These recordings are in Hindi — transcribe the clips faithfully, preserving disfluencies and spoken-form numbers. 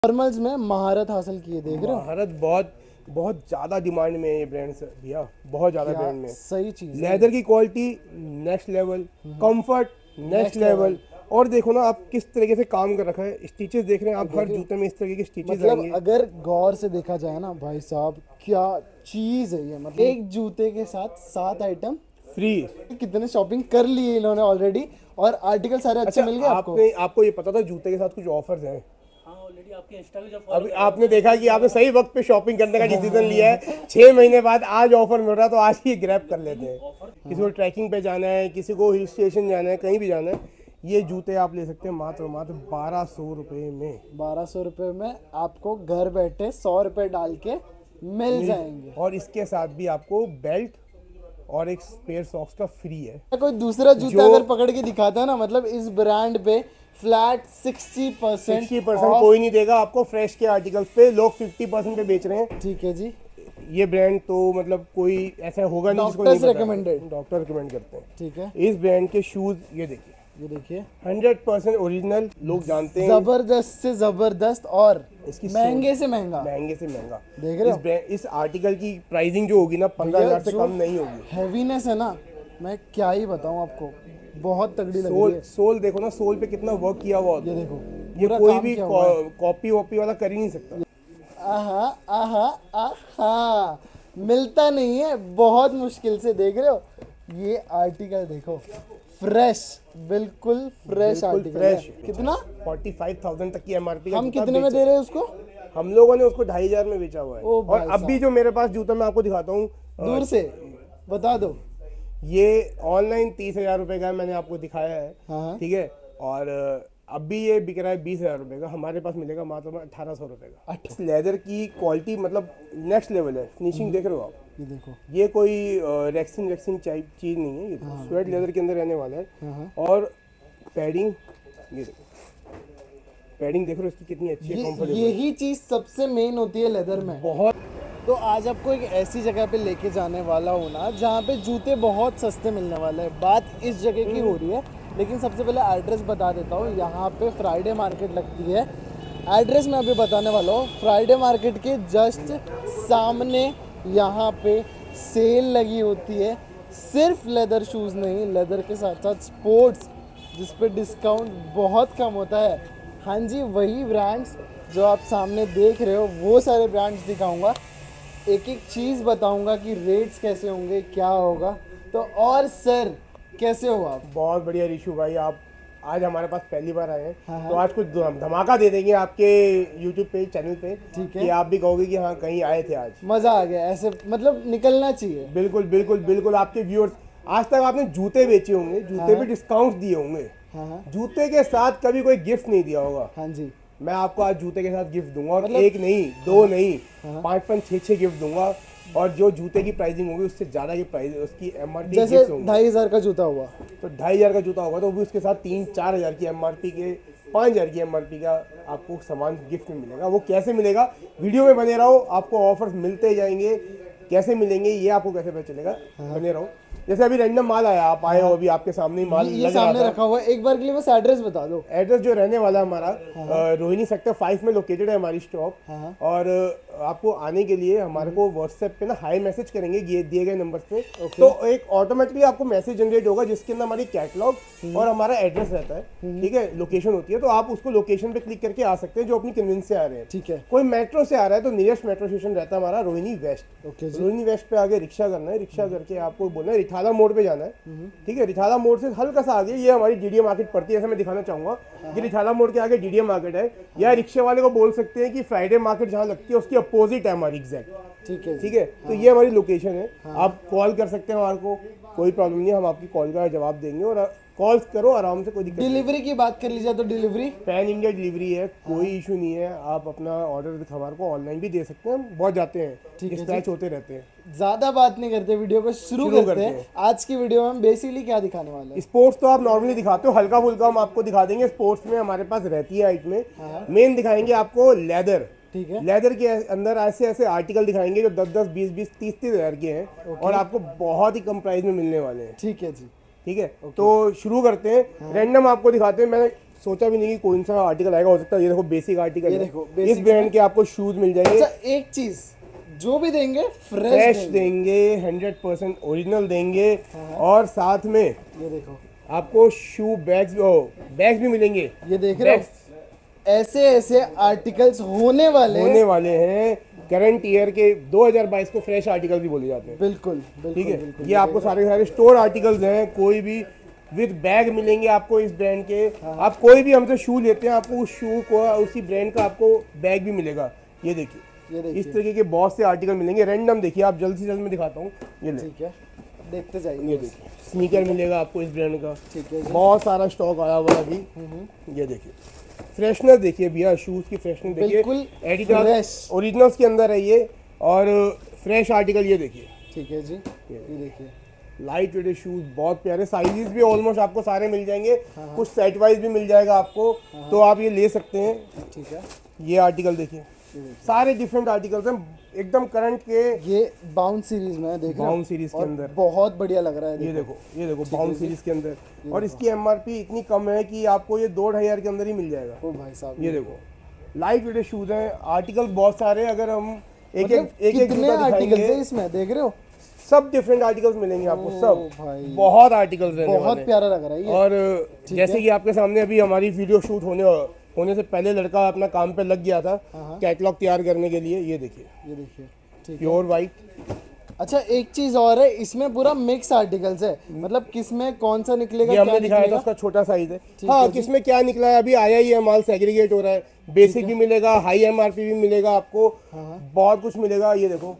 फॉर्मल्स में महारत हासिल की है, देख रहे हो। महारत बहुत बहुत ज़्यादा डिमांड में है ये ब्रांड्स भैया, बहुत ज़्यादा ब्रांड में। सही चीज़, लेदर की quality next level, comfort next level. और देखो ना आप किस तरीके से काम कर रखा है, स्टिचेस देख रहे हैं आप, हर जूते में इस तरीके के स्टिचेस मतलब आएंगे। अगर गौर से देखा जाए ना भाई साहब, क्या चीज़ है ये। मतलब एक जूते के साथ सात आइटम फ्री। कितने शॉपिंग कर लिए इन्होंने ऑलरेडी, और आर्टिकल सारे अच्छे अच्छा, मिल गए आपको। आपने आपको ये पता था जूते के साथ कुछ ऑफर्स हैं? ऑलरेडी आपके इंस्टा पे जो अभी आपने देखा कि आपने सही वक्त पे शॉपिंग करने का डिसीजन लिया है। छह महीने बाद आज ऑफर मिल रहा है तो आज ही ग्रैब कर लेते हैं। किसी को ट्रैकिंग पे जाना है, किसी को हिल स्टेशन जाना है, कहीं भी जाना है, ये जूते आप ले सकते हैं मात्र मात्र बारह सौ रुपये में। बारह सौ रुपये में आपको घर बैठे सौ रुपये डाल के मिल जाएंगे। और इसके साथ भी आपको बेल्ट और एक स्पेयर सॉक्स का फ्री है। कोई दूसरा जूता अगर पकड़ के दिखाता है ना, मतलब इस ब्रांड पे flat sixty percent sixty percent कोई नहीं देगा आपको। फ्रेश के आर्टिकल्स पे लोग फिफ्टी परसेंट पे बेच रहे हैं। ठीक है जी। ये ब्रांड तो मतलब कोई ऐसा होगा नहीं जिसको नहीं पता। recommended। डॉक्टर रिकमेंड करते हैं। ठीक है, इस ब्रांड के शूज ये देखिए, ये देखिए हंड्रेड परसेंट ओरिजिनल, लोग जानते हैं। जबरदस्त से जबरदस्त और इसकी महंगे से महंगा। महंगे से महंगा देख रहे इस हो, ब्रांड इस आर्टिकल की प्राइसिंग जो होगी ना पंद्रह हजार से कम नहीं होगी। हैवीनेस है ना, मैं क्या ही बताऊं आपको, बहुत तगड़ी लग रही सोल है। सोल देखो ना, सोल पे कितना वर्क किया हुआ होता ये है। देखो, ये पूरा कोई काम भी किया हुआ है। कॉपी वॉपी वाला कर ही नहीं सकता। आहा आहा आहा, मिलता नहीं है, बहुत मुश्किल से। देख रहे हो, ये आर्टिकल देखो, फ्रेश, बिल्कुल फ्रेश आर्टिकल फ्रेश। है। कितना? फोर्टी फाइव थाउजेंड तक की एमआरपी। हम कितने में दे रहे हैं उसको? हम लोगों ने उसको ढाई हजार में बेचा हुआ है। ओ और भाई अभी जो मेरे पास जूता मैं आपको दिखाता हूँ दूर से बता दो। ये ऑनलाइन तीस हजार रुपए का मैंने आपको दिखाया है, हाँ। ठीक है। और अभी ये बिक रहा है बीस हजार रुपए का, हमारे पास मिलेगा मात्र अठारह सौ रुपए का। इस लेदर की क्वालिटी मतलब नेक्स्ट लेवल है। फिनिशिंग देख रहे हो आप, ये देखो, ये कोई रेक्सिन रेक्सिन चीज नहीं है, ये स्वेट लेदर के अंदर रहने वाला है। हाँ। और पैडिंग, ये देखो पैडिंग देख रहे हो इसकी कितनी अच्छी है, ये कंफर्टेबल। यही चीज़ सबसे मेन होती है लेदर में। बहुत। तो आज आपको एक ऐसी जगह पे लेके जाने वाला हूँ ना, जहाँ पे जूते बहुत सस्ते मिलने वाले हैं। बात इस जगह की हो रही है, लेकिन सबसे पहले एड्रेस बता देता हूँ। यहाँ पे फ्राइडे मार्केट लगती है। एड्रेस मैं अभी बताने वाला हूँ। फ्राइडे मार्केट के जस्ट सामने यहाँ पे सेल लगी होती है। सिर्फ लेदर शूज़ नहीं, लेदर के साथ साथ स्पोर्ट्स, जिस पे डिस्काउंट बहुत कम होता है। हाँ जी, वही ब्रांड्स जो आप सामने देख रहे हो, वो सारे ब्रांड्स दिखाऊंगा। एक एक चीज़ बताऊंगा कि रेट्स कैसे होंगे, क्या होगा। तो और सर, कैसे हो आप? बहुत बढ़िया रिशु भाई, आप आज हमारे पास पहली बार आए हैं। हाँ, तो आज कुछ धम- धमाका दे देंगे आपके यूट्यूब पे, चैनल पे। ठीक है। कि आप भी कहोगे कि हाँ कहीं आए थे आज। मज़ा आ गया, ऐसे मतलब निकलना चाहिए। बिल्कुल बिल्कुल बिल्कुल। आपके व्यूअर्स, आज तक आपने जूते बेचे होंगे, जूते पे डिस्काउंट दिए होंगे, हाँ हाँ जूते के साथ कभी कोई गिफ्ट नहीं दिया होगा। हाँ जी। मैं आपको आज जूते के साथ गिफ्ट दूंगा, और मतलब- एक नहीं, दो नहीं, हाँ। पाँच पाँच छः छः गिफ्ट दूंगा। और जो जूते की प्राइसिंग होगी उससे ज़्यादा की प्राइस, उसकी एमआरपी जैसे ढाई हजार का जूता हुआ, तो ढाई हजार का जूता होगा तो भी उसके साथ तीन चार हजार की एमआरपी के, पाँच हजार की एमआरपी का आपको सामान गिफ्ट में मिलेगा। वो कैसे मिलेगा, वीडियो में बने रहो, आपको ऑफर्स मिलते जाएंगे। कैसे मिलेंगे ये आपको कैसे पता चलेगा, बने रहो। जैसे अभी रैंडम माल आया, आप आए हो, अभी आपके सामने ही माल ये लग रहा सामने था। रखा हुआ है। एक बार के लिए बस एड्रेस बता दो। एड्रेस जो रहने वाला है हमारा, अ, रोहिणी सेक्टर फाइव में लोकेटेड है हमारी स्टॉप। हाँ। और अ, आपको आने के लिए हमारे को व्हाट्सएप पे ना हाई मैसेज करेंगे ये दिए गए नंबर पे। तो एक ऑटोमेटिकली आपको मैसेज जनरेट होगा जिसके अंदर हमारी कैटलॉग और हमारा एड्रेस रहता है, ठीक है, लोकेशन होती है। तो आप उसको लोकेशन पे क्लिक करके आ सकते हैं जो अपनी कन्वीनियंस से आ रहे हैं। ठीक है। कोई मेट्रो से आ रहा है तो नियरेस्ट मेट्रो स्टेशन रहता है हमारा Rohini west. Okay ji. Rohini west पे आगे रिक्शा करना है, रिक्शा करके आपको बोलना है रिठाला मोड़ पे जाना है, ठीक है। रिठाला मोड़ से हल्का सा आगे ये हमारी जीडीए मार्केट पड़ती है, ऐसा मैं दिखाना चाहूंगा कि रिठाला मोड़ के आगे जीडीए मार्केट है। या रिक्शे वाले को बोल सकते हैं कि फ्राइडे मार्केट जहाँ लगती है उसकी अपोजिट है हमारी एग्जैक्ट, ठीक है, ठीक है। तो ये हमारी लोकेशन है। आप कॉल कर सकते हैं हमारे को, कोई प्रॉब्लम नहीं है, हम आपकी कॉल का जवाब देंगे। और कॉल करो आराम से, कोई दिक्कत नहीं। डिलीवरी की बात कर लीजिए तो डिलीवरी पैन इंडिया डिलीवरी है, कोई इशू नहीं है। आप अपना ऑर्डर हमारे को ऑनलाइन भी दे सकते हैं, बहुत जाते हैं, डिस्पैच होते रहते हैं। ज्यादा बात नहीं करते, वीडियो को शुरू शुरू करते करते हैं। आज की वीडियो में हम बेसिकली क्या दिखाने वाले हैं? स्पोर्ट्स तो आप नॉर्मली दिखाते हो, हल्का फुल्का हम आपको दिखा देंगे। स्पोर्ट्स में हमारे पास रहती है हाइट में, मेन दिखाएंगे आपको लेदर। ठीक है। लेदर के अंदर ऐसे ऐसे आर्टिकल दिखाएंगे जो दस दस बीस बीस तीस तीस हजार के हैं और आपको बहुत ही कम प्राइस में मिलने वाले हैं। ठीक है जी। ठीक है, तो शुरू करते हैं। रैंडम आपको दिखाते हैं। मैंने सोचा भी नहीं कि कौन सा आर्टिकल आएगा। हो सकता है ये देखो बेसिक आर्टिकल ये है। देखो, इस basics ब्रांड के आपको शूज मिल जाएंगे। अच्छा एक चीज, जो भी देंगे फ्रेश फ्रेश देंगे। देंगे, हंड्रेड परसेंट ओरिजिनल देंगे। और साथ में ये देखो, आपको शू बैग्स बैग्स भी मिलेंगे। ये देख रहे हो, ऐसे ऐसे आर्टिकल्स होने वाले होने वाले हैं। करंट ईयर के दो हज़ार बाईस को फ्रेश आर्टिकल भी बोले जाते हैं। बिल्कुल बिल्कुल ठीक है, बिल्कुल, ये आपको सारे के सारे स्टोर आर्टिकल्स हैं। कोई भी विद बैग मिलेंगे आपको इस ब्रांड के। आप कोई भी हमसे शू लेते हैं, आपको उस शू को उसी ब्रांड का आपको बैग भी मिलेगा। ये देखिए, ये देखिए, इस तरीके के बहुत से आर्टिकल मिलेंगे। रैंडम देखिए, आप जल्द से जल्द मैं दिखाता हूँ। ये ले, ठीक है, देखते जाइए। ये देखिए, स्नीकर मिलेगा आपको इस ब्रांड का। ठीक है जी। बहुत सारा स्टॉक आया हुआ है अभी। ये देखिए, फ्रेशनेस देखिए भैया, शूज की फ्रेशनेस देखिए। बिल्कुल एडिडास fresh। ओरिजिनल्स के अंदर है ये, और फ्रेश आर्टिकल। ये देखिए, ठीक है जी, ये देखिए, लाइट वेट शूज बहुत प्यारे। साइजेस भी ऑलमोस्ट आपको सारे मिल जाएंगे। कुछ सेट वाइज भी मिल जाएगा आपको, तो आप ये ले सकते हैं। ठीक है, ये आर्टिकल देखिए, सारे डिफरेंट आर्टिकल्स हैं एकदम करंट के। ये बाउंड सीरीज में है, देख रहे हो? बाउंड सीरीज के और अंदर बहुत बढ़िया लग रहा है। ये देखो, ये देखो ठीक है बाउंड जी। सीरीज के अंदर। और इसकी एमआरपी इतनी कम है कि आपको ये दो ढाई हजार के अंदर ही मिल जाएगा। ओ भाई साहब, ये देखो, लाइट वेट शूज हैं, आर्टिकल बहुत सारे। अगर हम एक मतलब एक एक एक कितने जूता आर्टिकल्स दिखाएंगे, है इसमें, देख रहे हो? सब डिफरेंट आर्टिकल्स मिलेंगे आपको। ओ सब भाई, बहुत आर्टिकल्स रहने बहुत वाले हैं। प्यारा लग रहा है ये। और जैसे कि आपके सामने अभी हमारी वीडियो शूट होने होने से पहले लड़का अपना काम पे लग गया था कैटलॉग तैयार करने के लिए। ये देखिए, ये देखिए, ठीक है। Pure white. अच्छा एक चीज और है, इसमें पूरा मिक्स आर्टिकल्स है, मतलब किसमें कौन सा निकलेगा, ये क्या हमने दिखाया था, निकलेगा? उसका छोटा साइज है। ठीक हाँ, है जी। किसमें क्या निकला है अभी आया ही है, माल सेग्रीगेट हो रहा है। बेसिक भी मिलेगा, हाई एमआरपी भी मिलेगा आपको। बहुत कुछ मिलेगा। ये देखो,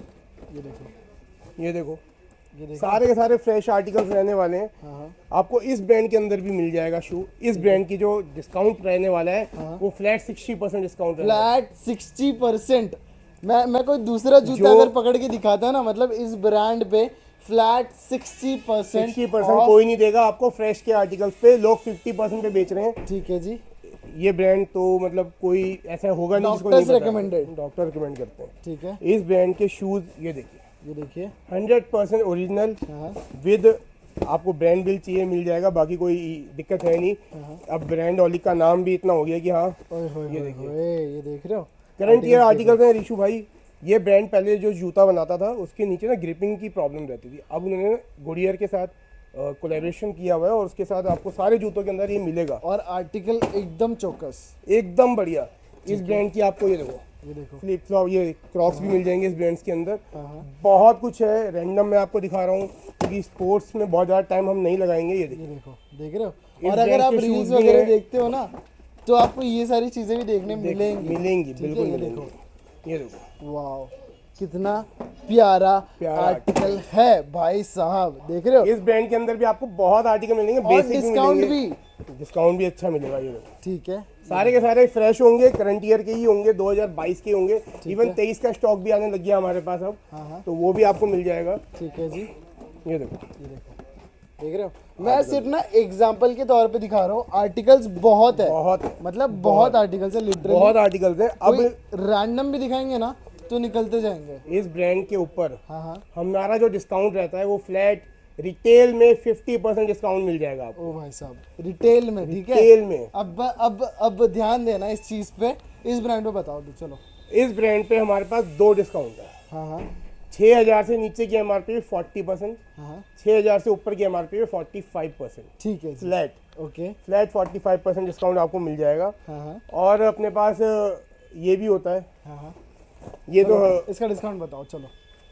ये देखो, ये देखो, ये देखो, सारे के सारे फ्रेश आर्टिकल्स रहने वाले हैं। हाँ हाँ, आपको इस ब्रांड के अंदर भी मिल जाएगा शू। इस ब्रांड की जो डिस्काउंट रहने वाला है वो फ्लैट सिक्सटी परसेंट डिस्काउंट है। Flat sixty percent. मैं मैं कोई दूसरा जूता जो- अगर पकड़ के दिखाता ना, मतलब इस ब्रांड पे flat sixty percent sixty percent कोई नहीं देगा आपको फ्रेश के आर्टिकल्स पे। लोग फिफ्टी परसेंट पे बेच रहे हैं। ठीक है जी, ये ब्रांड तो मतलब कोई ऐसा होगा नहीं जिसको Doctors नहीं पता। recommended। डॉक्टर रिकमेंड करते हैं ठीक है, इस ब्रांड के शूज। ये देखिए, ये देखिए, हंड्रेड परसेंट ओरिजिनल हाँ विद आपको ब्रांड बिल चाहिए मिल जाएगा। बाकी कोई दिक्कत है नहीं। अब ब्रांड ऑलिक का नाम भी इतना हो गया कि हाँ। ओए होए ये होए देखिए, होए, ये देख रहे हो? करंट ईयर आर्टिकल्स हैं रिशु भाई। ये ब्रांड पहले जो जूता बनाता था उसके नीचे ना ग्रिपिंग की प्रॉब्लम रहती थी। अब उन्होंने गुडियर के साथ कोलैबोरेशन किया हुआ है और उसके साथ आपको सारे जूतों के अंदर ये मिलेगा। और आर्टिकल एकदम चौकस। एकदम बढ़िया। इस ब्रांड की आपको ये देखो, ये देखो, फ्लिप फ्लॉप, ये क्रॉक्स भी मिल जाएंगे इस ब्रांड्स के अंदर। हाँ हाँ, बहुत कुछ है, रैंडम मैं आपको दिखा रहा हूँ क्योंकि स्पोर्ट्स में बहुत ज़्यादा टाइम हम नहीं लगाएंगे। ये देखिए, ये देखो, देख रहे हो? इस और अगर brand आप के रील्स shoes भी वगैरह हैं। देखते हो ना, तो आपको ये सारी चीजें भी देखने मिलेंगी। मिलेंगी, ठीक है, बिल्कुल ये मिलेंगी। ये देखो, वाओ, कितना प्यारा, प्यारा आर्टिकल है भाई साहब, देख रहे हो? इस ब्रांड के अंदर भी आपको बहुत आर्टिकल मिलेंगे। और बेसिक डिस्काउंट भी। डिस्काउंट भी अच्छा मिलेगा। ये देखो, ठीक है, सारे के सारे फ्रेश होंगे, करंट ईयर के ही होंगे, दो हज़ार बाईस के होंगे। इवन तेईस का स्टॉक भी आने लग गया हमारे पास अब, हाँ हाँ, तो वो भी आपको मिल जाएगा। ठीक है जी, ये देखो, ये देखो, देख रहे हो? मैं सिर्फ ना एग्जाम्पल के तौर पे दिखा रहा हूँ। आर्टिकल्स बहुत है, बहुत मतलब बहुत आर्टिकल्स है लिटरली। बहुत आर्टिकल्स हैं। कोई अब रैंडम भी दिखाएंगे ना तो निकलते जाएंगे। इस ब्रांड के ऊपर हाँ हाँ, हमारा जो डिस्काउंट रहता है वो फ्लैट रिटेल में फिफ्टी परसेंट डिस्काउंट मिल जाएगा आपको। ओ भाई साहब, रिटेल में, ठीक है? रिटेल में अब अब अब ध्यान देना इस चीज पे। इस ब्रांड पे बताओ तो चलो। इस ब्रांड पे हमारे पास दो डिस्काउंट है। हाँ हाँ, छः हज़ार से नीचे की एमआरपी पे फोर्टी परसेंट, हाँ छः हज़ार से ऊपर की एमआरपी पे फोर्टी फाइव परसेंट ठीक है जी, flat. Okay, flat forty five percent discount आपको मिल जाएगा। हाँ हाँ, और अपने पास ये भी होता है। हाँ हाँ, ये तो इसका डिस्काउंट बताओ चलो।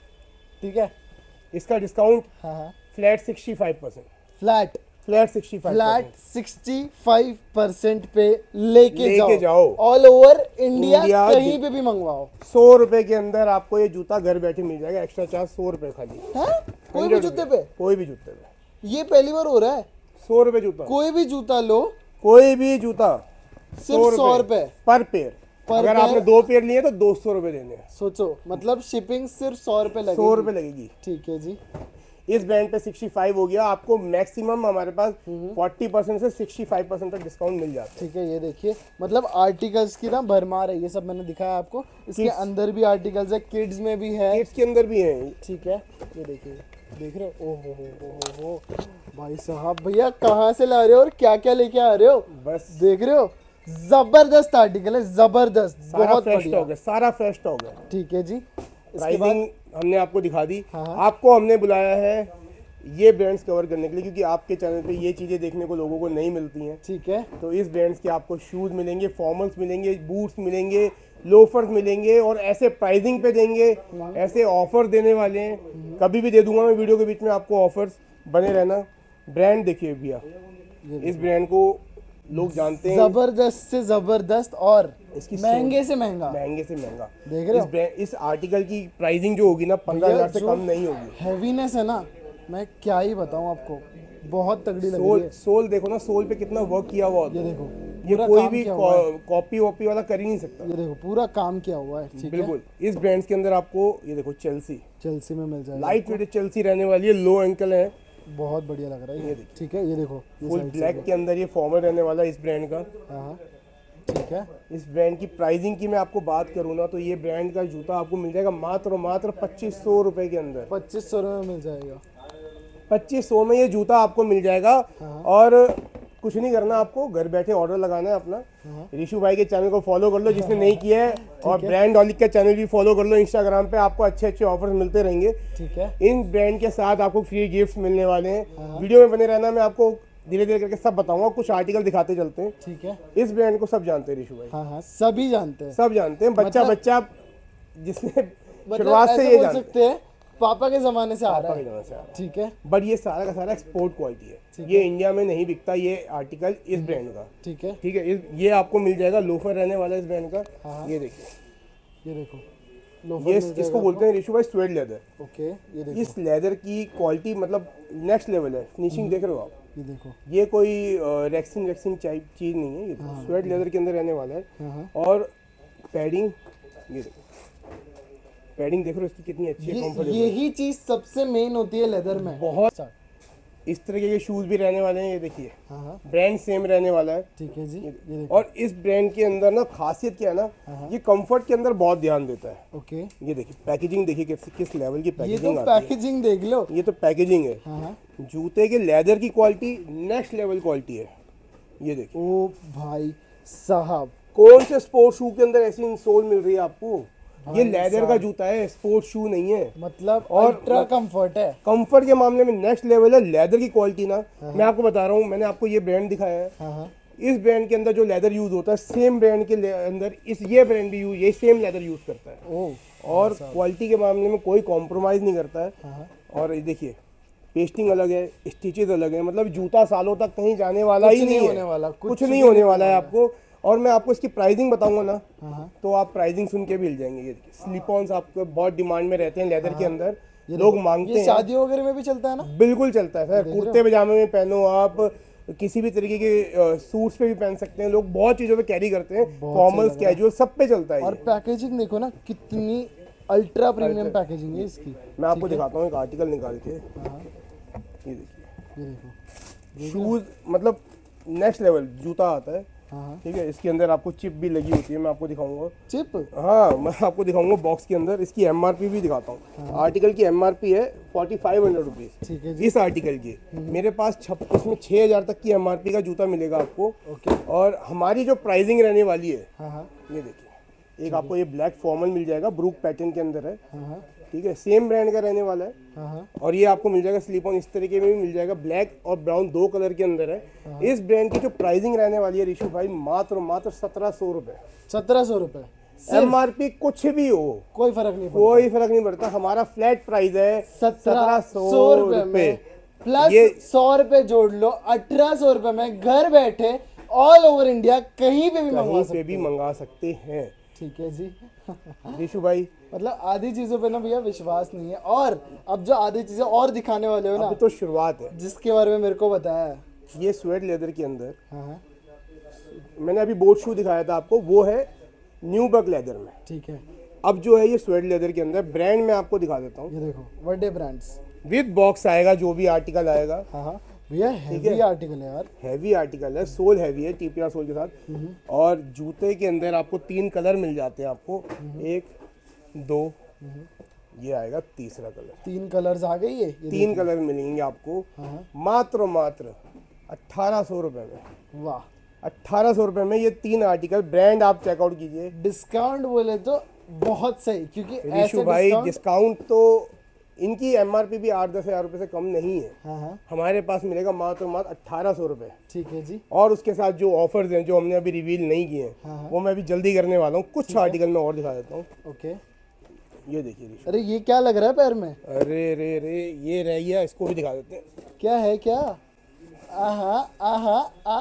ठीक है, इसका डिस्काउंट हाँ हाँ, flat sixty five percent flat flat sixty five flat sixty five percent पे लेके लेके जाओ, जाओ। ऑल ओवर इंडिया, इंडिया, कहीं पे भी मंगवाओ। सौ रुपए के अंदर आपको ये जूता घर बैठे मिल जाएगा। एक्स्ट्रा चार्ज सौ रुपए खाली। है कोई भी हंड्रेड जूते रुपए। पे? कोई भी जूते पे ये पहली बार हो रहा है। सौ रुपए जूता। कोई भी जूता लो, कोई भी जूता सिर्फ सौ रुपए पर पेयर। पर अगर पेयर। आपने दो पेयर लिए तो दो सौ रुपए देने हैं। सोचो, मतलब शिपिंग सिर्फ सौ रुपए लगेगी। सौ रुपए लगेगी। ठीक है जी, इस ब्रांड पे सिक्सटी फाइव हो गया। आपको मैक्सिमम हमारे पास फोर्टी परसेंट से सिक्सटी फाइव परसेंट तक डिस्काउंट मिल जाता है। ठीक है, ये देखिए, मतलब आर्टिकल्स की ना भरमार है। ये सब मैंने दिखाया आपको। इसके Kids- अंदर भी आर्टिकल्स है, किड्स में भी है। किड्स के अंदर भी हैं। ठीक है, ये देखिए, देख रहे हो, ओहो हो हो हो भाई साहब, भैया कहाँ से ला रहे हो और क्या क्या लेके आ रहे हो? बस देख रहे हो, जबरदस्त आर्टिकल है, जबरदस्त, सारा बहुत फ्रेश बढ़िया। स्टॉक है, सारा फ्रेश स्टॉक है। ठीक है जी, इसके बाद प्राइसिंग हमने आपको दिखा दी। हाँ। आपको हमने बुलाया है ये ब्रांड्स कवर करने के लिए, क्योंकि आपके चैनल पे ये चीज़ें देखने को लोगों को नहीं मिलती हैं। ठीक है, तो इस ब्रांड्स के आपको शूज़ मिलेंगे, फॉर्मल्स मिलेंगे, बूट्स मिलेंगे, लोफर्स मिलेंगे, और ऐसे प्राइसिंग पे देंगे, ऐसे ऑफर देने वाले हैं। कभी भी दे दूंगा मैं वीडियो के बीच में आपको ऑफर्स, बने रहना। ब्रांड देखिए भैया, इस ब्रांड को लोग जानते हैं, जबरदस्त से जबरदस्त और इसकी महंगे से महंगा। महंगे से महंगा। देख रहे इस हो, ब्रांड इस आर्टिकल की प्राइसिंग जो होगी ना पंद्रह हजार से जो कम नहीं होगी। हैवीनेस है ना, मैं क्या ही बताऊं आपको, बहुत तगड़ी लग रही सोल है। सोल देखो ना, सोल पे कितना वर्क किया हुआ होता ये है। देखो, ये पूरा कोई काम भी किया हुआ है। कॉपी वॉपी वाला कर ही नहीं सकता। ये देखो, पूरा काम किया हुआ है। ठीक है, बिल्कुल। इस ब्रांड्स के अंदर आपको ये देखो चेल्सी, चेल्सी में मिल जाएगा। लाइट वेट चेल्सी रहने वाली है, लो एंकल है, बहुत बढ़िया लग रहा है ये ये। देखिए। ठीक है, ये देखो, ये फुल साइड से ब्लैक के अंदर ये फॉर्मल रहने वाला है इस ब्रांड का। हाँ हाँ, ठीक है। इस ब्रांड की प्राइसिंग की मैं आपको बात करूँ ना, तो ये ब्रांड का जूता आपको मिल जाएगा मात्र और मात्र पच्चीस सौ रुपए के अंदर। पच्चीस सौ रुपये में मिल जाएगा। पच्चीस सौ में ये जूता आपको मिल जाएगा। और कुछ नहीं करना, आपको घर बैठे ऑर्डर लगाना है अपना। ऋषु भाई के चैनल को फॉलो कर लो जिसने नहीं किया है, और ब्रांड ऑलिक का चैनल भी फॉलो कर लो इंस्टाग्राम पे, आपको अच्छे अच्छे ऑफर्स मिलते रहेंगे। ठीक है, इन ब्रांड के साथ आपको फ्री गिफ्ट्स मिलने वाले हैं। वीडियो में बने रहना, मैं आपको धीरे धीरे करके सब बताऊंगा, कुछ आर्टिकल दिखाते चलते हैं। ठीक है। इस ब्रांड को सब जानते हैं ऋषु भाई, हाँ हाँ, सभी जानते हैं। सब जानते हैं, बच्चा मतलब- बच्चा जिसने मतलब शुरुआत से ऐसा ये बोल जानते सकते हैं, पापा के जमाने से आ रहा हैं। है। ठीक है, बट ये सारा का सारा एक्सपोर्ट क्वालिटी है, ये इंडिया में नहीं बिकता ये आर्टिकल इस ब्रांड का। ठीक है, ठीक है, इस ये आपको मिल जाएगा, लोफर रहने वाला है इस ब्रांड का। ये देखिए, ये देखो, लोफर ये मिल जाएगा इसको बोलते हैं ऋषु भाई स्वेट लेदर। आपको। ओके, ये देखो, इस लेदर की क्वालिटी मतलब नेक्स्ट लेवल है, फिनिशिंग देख रहे हो आप, ये देखो। ये कोई रेक्सिन रेक्सिन चीज नहीं है, ये स्वेट लेदर के अंदर रहने वाला है। हाँ हाँ, और पैडिंग, ये देखो पैडिंग देख रहे हो इसकी कितनी अच्छी है, ये कंफर्टेबल। यही चीज सबसे मेन होती है लेदर में। बहुत इस तरीके के शूज भी रहने वाले हैं, ये देखिए हाँ हाँ, ब्रांड सेम रहने वाला है। ठीक है जी, ये देखो। और इस ब्रांड के अंदर ना खासियत क्या है ना, ये कंफर्ट के अंदर बहुत ध्यान देता है। ओके, ये देखिए पैकेजिंग देखिए किस किस लेवल की ये तो पैकेजिंग आती है। पैकेजिंग देख लो। ये तो पैकेजिंग है, हाँ हाँ, जूते के लेदर की क्वालिटी नेक्स्ट लेवल क्वालिटी है। ये देखिए ओ भाई साहब, कौन से स्पोर्ट्स शू के अंदर ऐसी इंसोल मिल रही है आपको, ये लेदर का जूता है, स्पोर्ट्स शू नहीं है। मतलब और- अल्ट्रा कंफर्ट है। कंफर्ट के मामले में नेक्स्ट लेवल है, लेदर की क्वालिटी ना मैं आपको बता रहा हूँ, मैंने आपको ये ब्रांड दिखाया है, हाँ हाँ, इस ब्रांड के अंदर जो लेदर यूज होता है सेम ब्रांड के ले- अंदर इस ये ब्रांड भी यूज ये सेम लेदर यूज करता है, ओ और क्वालिटी के मामले में कोई कॉम्प्रोमाइज नहीं करता है। हाँ हाँ, और ये देखिए पेस्टिंग अलग है, स्टिचेस अलग है, मतलब जूता सालों तक कहीं जाने वाला कुछ ही नहीं नहीं होने है, वाला, कुछ कुछ नहीं भी होने नहीं वाला है आपको। और मैं आपको इसकी प्राइसिंग बताऊंगा ना, हाँ हाँ, तो आप प्राइसिंग सुन के भी हिल जाएंगे। ये देखिए स्लिप ऑन्स आपको बहुत डिमांड में रहते हैं लेदर के अंदर, ये लोग देखो, मांगते ये हैं। शादियों वगैरह में भी चलता है ना। बिल्कुल चलता है सर, कुर्ते पजामे में पहनो आप, किसी भी तरीके के सूट्स पे भी पहन सकते हैं, लोग बहुत चीज़ों पे कैरी करते हैं, फॉर्मल्स कैजुअल सब पे चलता है और ये। पैकेजिंग देखो ना, कितनी अल्ट्रा प्रीमियम पैकेजिंग है इसकी। मैं आपको दिखाता हूँ एक आर्टिकल निकाल के, हाँ, ये देखिए ये देखो, शूज मतलब नेक्स्ट लेवल जूता आता है। हाँ हाँ, ठीक है, इसके अंदर आपको चिप भी लगी होती है, मैं आपको दिखाऊंगा। चिप, हाँ मैं आपको दिखाऊंगा बॉक्स के अंदर, इसकी एमआरपी भी दिखाता हूँ। आर्टिकल की एमआरपी है फोर्टी फाइव हंड्रेड रुपीज़ ठीक है जी, इस आर्टिकल की। मेरे पास छप इसमें छः हज़ार तक की एमआरपी का जूता मिलेगा आपको। ओके, और हमारी जो प्राइसिंग रहने वाली है, हाँ हाँ, ये देखिए एक आपको ये ब्लैक फॉर्मल मिल जाएगा, ब्रूक पैटर्न के अंदर है। हाँ हाँ, ठीक है, सेम ब्रांड का रहने वाला है। हाँ हाँ, और ये आपको मिल जाएगा स्लिप ऑन इस तरीके में भी मिल जाएगा, ब्लैक और ब्राउन दो कलर के अंदर है। इस ब्रांड की जो प्राइसिंग रहने वाली है ऋषु भाई मात्र मात्र सत्रह सौ रुपए। सत्रह सौ रुपए, एमआरपी कुछ भी हो कोई फर्क नहीं पड़ता। कोई फर्क नहीं पड़ता, हमारा फ्लैट प्राइस है सत्रह सौ सौ रुपए रुपए। में प्लस ये- सौ रुपए जोड़ लो, अठारह सौ रुपए में घर बैठे ऑल ओवर इंडिया कहीं पे भी मंगवा कहीं सकते पे भी मंगा सकते हैं ठीक है जी। ऋषु भाई। मतलब आधी चीजों पे ना भैया विश्वास नहीं है, और अब जो आधी चीजें और दिखाने वाले हो ना, अभी तो शुरुआत है। जिसके बारे में मेरे को बताया है। ये स्वेट लेदर के अंदर हाँ हाँ, मैंने अभी बोट शू दिखाया था आपको, वो है न्यू बक लेदर में। ठीक है, अब जो है ये स्वेट लेदर के अंदर ब्रांड में आपको दिखा देता हूँ, ये देखो बर्थडे ब्रांड्स। विद बॉक्स आएगा जो भी आर्टिकल आएगा। हाँ हाँ भैया, हैवी आर्टिकल है यार। हैवी आर्टिकल है, सोल हैवी है, टीपीआर सोल के साथ। और जूते के अंदर आपको तीन कलर मिल जाते हैं आपको, एक दो, ये आएगा तीसरा कलर। तीन कलर्स आ गई है ये। तीन कलर मिलेंगे आपको हाँ। मात्र मात्र अट्ठारह सौ रुपए में। वाह, अट्ठारह सौ रुपए में ये तीन आर्टिकल, ब्रांड आप चेकआउट कीजिए। डिस्काउंट बोले तो बहुत सही, क्योंकि ऋषु ऐसे भाई डिस्काउंट। डिस्काउंट तो इनकी एमआरपी भी आठ दस हजार रुपए से कम नहीं है। हाँ हाँ हमारे पास मिलेगा मात्र मात्र अट्ठारह सौ रुपए। ठीक है जी। और उसके साथ जो ऑफर्स हैं जो हमने अभी रिवील नहीं किए हाँ, हैं हाँ। वो मैं अभी जल्दी करने वाला हूँ। कुछ आर्टिकल मैं और दिखा देता हूँ। ओके, ये देखिए ऋषु। अरे ये क्या लग रहा है पैर में? अरे रे रे ये रह गया, इसको भी दिखा देते हैं। क्या है क्या? आहा आहा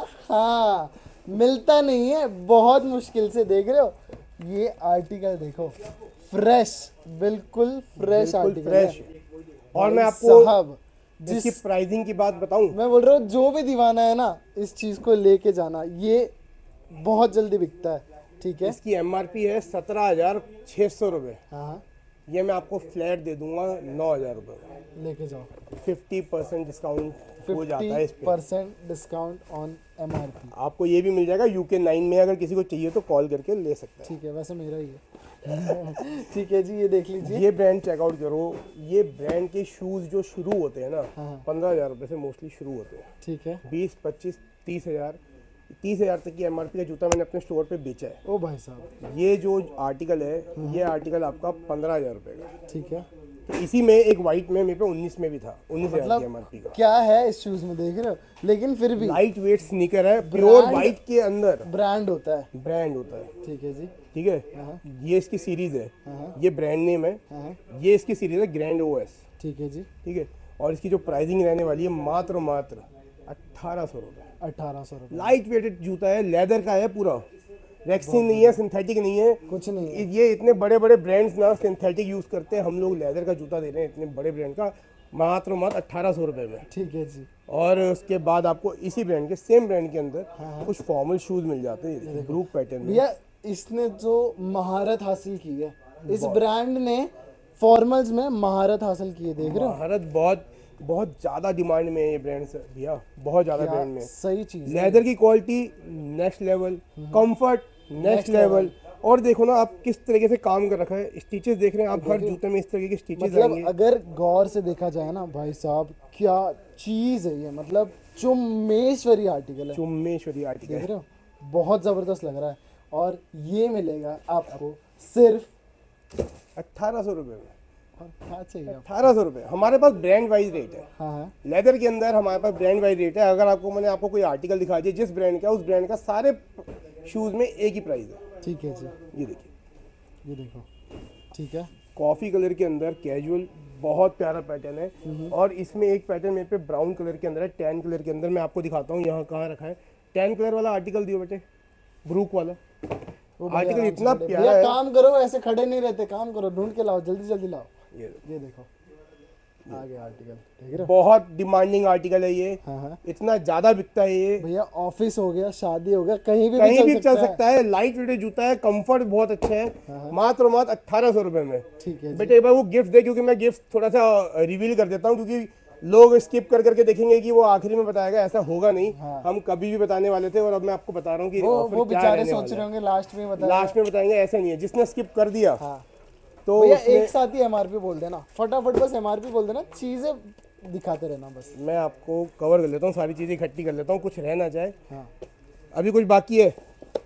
आहा, मिलता नहीं है, बहुत मुश्किल से। देख रहे हो ये आर्टिकल, देखो फ्रेश, बिल्कुल फ्रेश बिल्कुल आर्टिकल फ्रेश। है। और मैं भाई आपको साहब, इसकी जिस प्राइसिंग की बात बताऊं, मैं बोल रहा हूँ जो भी दीवाना है ना इस चीज को लेके जाना, ये बहुत जल्दी बिकता है। ठीक है। इसकी एमआरपी है सत्रह हजार छः सौ रुपये। हाँ हाँ, ये मैं आपको फ्लैट दे दूंगा नौ हजार रुपये में। लेके जाओ। फिफ्टी परसेंट डिस्काउंट हो जाता है इस फिफ्टी पे। Percent discount on M R P. आपको ये भी मिल जाएगा यूके नाइन में, अगर किसी को चाहिए तो कॉल करके ले सकता है। ठीक है, वैसे मेरा ही है। ठीक है जी, ये देख लीजिए। ये ब्रांड चेकआउट करो। ये ब्रांड के शूज़ जो शुरू होते हैं ना, हाँ। पंद्रह हजार रुपये से मोस्टली शुरू होते हैं। ठीक है। बीस पच्चीस तीस हजार तीस हजार तक की एमआरपी का जूता मैंने अपने स्टोर पे बेचा है। ओ भाई साहब। ये जो आर्टिकल है, ये आर्टिकल आपका पंद्रह हजार रुपये का। ठीक है। तो इसी में एक वाइट में मेरे पे उन्नीस में भी था, उन्नीस हजार की मतलब एमआरपी का। क्या है इस शूज में, देख रहे हो? लेकिन फिर भी लाइट वेट स्नीकर है, प्योर Brand- वाइट के अंदर ब्रांड होता है। ब्रांड होता है। ठीक है जी। ठीक है। हाँ। ये इसकी सीरीज है, हाँ। ये ब्रांड नेम है। हाँ। ये इसकी सीरीज है ग्रैंड ओएस। ठीक है जी। ठीक है। और इसकी जो प्राइसिंग रहने वाली है मात्र मात्र अट्ठारह सौ रुपये। अठारह सौ रुपये। लाइट वेटेड जूता है, लेदर का है पूरा, रेक्सिन नहीं है, सिंथेटिक नहीं है, कुछ नहीं है। ये इतने बड़े बड़े ब्रांड्स ना सिंथेटिक यूज करते हैं, हम लोग लेदर का जूता दे रहे हैं इतने बड़े ब्रांड का मात्र मात्र अट्ठारह सौ रुपये में। ठीक है जी। और उसके बाद आपको इसी ब्रांड के सेम ब्रांड के अंदर कुछ फॉर्मल शूज मिल जाते हैं ग्रुप पैटर्न में। भैया इसने जो महारत हासिल की है, इस ब्रांड ने फॉर्मल्स में महारत हासिल की है। देख रहे हो? भारत बहुत बहुत ज्यादा डिमांड में है ये ब्रांड सर भैया, बहुत ज्यादा क्या ब्रांड में। सही चीज है। लेदर की quality next level, comfort next level. और देखो ना आप किस तरीके से काम कर रखा है, स्टिचेस देख रहे हैं आप, हर जूते में इस तरीके के स्टिचेस मतलब आएंगे। अगर गौर से देखा जाए ना भाई साहब, क्या चीज है ये, मतलब चुम्मेश्वरी आर्टिकल है। चुम्मेश्वरी आर्टिकल देख रहे हो? बहुत जबरदस्त लग रहा है। और ये मिलेगा आपको सिर्फ अट्ठारह सौ रुपये में। और क्या चाहिए आपको? अट्ठारह सौ रुपये हमारे पास ब्रांड वाइज रेट है। हाँ हाँ लेदर के अंदर हमारे पास ब्रांड वाइज रेट है। अगर आपको मैंने आपको कोई आर्टिकल दिखा दिया जिस ब्रांड का, उस ब्रांड का सारे शूज में एक ही प्राइस है। ठीक है जी। ये देखिए, ये देखो। ठीक है। कॉफी कलर के अंदर कैजुअल, बहुत प्यारा पैटर्न है। और इसमें एक पैटर्न मेरे पे ब्राउन कलर के अंदर है, टैन कलर के अंदर। मैं आपको दिखाता हूँ यहाँ कहाँ रखा है। टैन कलर वाला आर्टिकल दियो बेटे, ब्रूक वाला वो भैया आर्टिकल आराम से इतना खड़े- प्यारा भैया है। काम करो, ऐसे खड़े नहीं रहते, काम करो, ढूंढ के लाओ, जल्दी जल्दी लाओ। ये ये देखो आ गया आर्टिकल, देख रहे हो? बहुत डिमांडिंग आर्टिकल है ये, हाँ हाँ इतना ज्यादा बिकता है ये, भैया, ऑफिस हो गया, शादी हो गया, कहीं भी कहीं चल भी सकता चल है। सकता है। लाइट वेटेड जूता है, कंफर्ट बहुत अच्छा है, मात्र मात्र अट्ठारह सौ रुपए में। ठीक है जी। बेटे एक बार वो गिफ्ट दे, क्योंकि मैं गिफ्ट थोड़ा सा रिवील कर देता हूँ, क्योंकि लोग स्किप कर करके देखेंगे कि वो आखिरी में बताएगा, ऐसा होगा नहीं। हाँ। हम कभी भी बताने वाले थे और अब मैं आपको बता रहा हूँ कि वो ऑफर वो क्या बेचारे रहने सोच वाला रहे है। होंगे लास्ट में बता। लास्ट में बताएंगे, ऐसा नहीं है। जिसने स्किप कर दिया हाँ तो भैया उसने- एक साथ ही एमआरपी बोल देना, फटाफट बस एमआरपी बोल देना, चीजें दिखाते रहना बस। मैं आपको कवर कर लेता हूँ, सारी चीज़ें इकट्ठी कर लेता हूँ, कुछ रह ना जाए। हाँ। अभी कुछ बाकी है।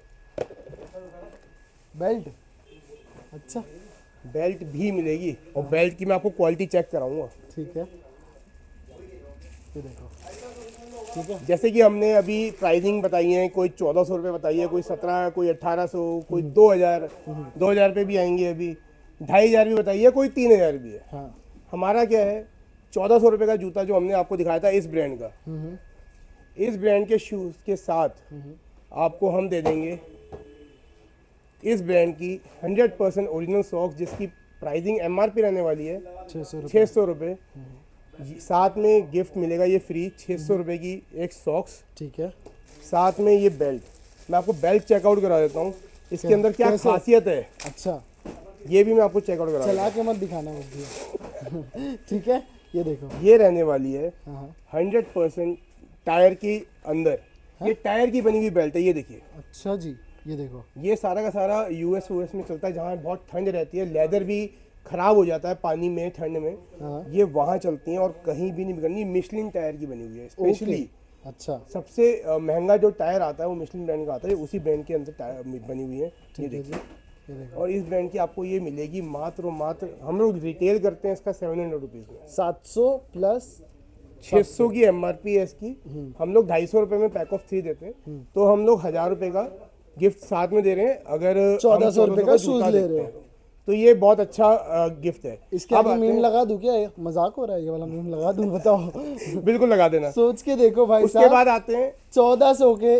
बेल्ट, अच्छा बेल्ट भी मिलेगी, और बेल्ट की मैं आपको क्वालिटी चेक कराऊंगा। ठीक है। ये देखो, ठीक है। जैसे कि हमने अभी प्राइसिंग बताई है, कोई चौदह सौ रुपये बताई है, कोई सत्रह, कोई अट्ठारह सौ, कोई दो हज़ार, दो हज़ार रुपये भी आएंगे, अभी ढाई हज़ार भी बताई है, कोई तीन हज़ार भी है। हाँ। हमारा क्या है, चौदह सौ रुपये का जूता जो हमने आपको दिखाया था इस ब्रांड का, हम्म इस ब्रांड के शूज़ के साथ आपको हम दे देंगे इस ब्रांड की हंड्रेड परसेंट ओरिजिनल सॉक्स, जिसकी प्राइसिंग एमआरपी रहने वाली है छः सौ छः सौ रुपये। साथ में गिफ्ट मिलेगा ये फ्री, छः सौ रुपये की एक सॉक्स, ठीक है। साथ में ये बेल्ट। मैं आपको बेल्ट चेकआउट करा देता हूँ, इसके क्या- अंदर क्या कैसे? खासियत है अच्छा, ये भी मैं आपको चेकआउट करा देता चला के मत दिखाना मुझे। ठीक है। ये देखो। हूँ। ये रहने वाली है हाँ हाँ हंड्रेड परसेंट टायर के अंदर, ये टायर की बनी हुई बेल्ट है। ये देखिए, अच्छा जी, ये देखो। ये सारा का सारा यूएस यूएस में चलता है, जहाँ बहुत ठंड रहती है। लेदर भी खराब हो जाता है पानी में ठंड में, हाँ। ये वहाँ चलती हैं और कहीं भी नहीं बिगड़नी। मिशलिन टायर की बनी हुई है स्पेशली। अच्छा सबसे अ, महंगा जो टायर आता है वो मिशलिन ब्रांड का आता है, उसी ब्रांड के अंदर टायर बनी हुई है। ये ठीक है जी, देखिए, ये देखो और इस ब्रांड की आपको ये मिलेगी मात्र और मात्र, हम लोग रिटेल करते हैं इसका सेवन हंड्रेड रुपीज़ में। सात सौ प्लस छः सौ की एम आर पी है इसकी, हम लोग ढाई सौ रुपये में पैक ऑफ थ्री देते हैं, तो हम लोग हज़ार रुपये का गिफ्ट साथ में दे रहे हैं। अगर चौदह सौ रुपये का जूता शूज ले देते रहे हैं, हो, तो ये बहुत अच्छा गिफ्ट है। इसके अब आगे आते मीम हैं- लगा दूं क्या? ये मजाक हो रहा है, ये वाला मीम लगा दूं? बताओ। बिल्कुल लगा देना। सोच के देखो भाई उसके साहब, बाद आते हैं चौदह सौ के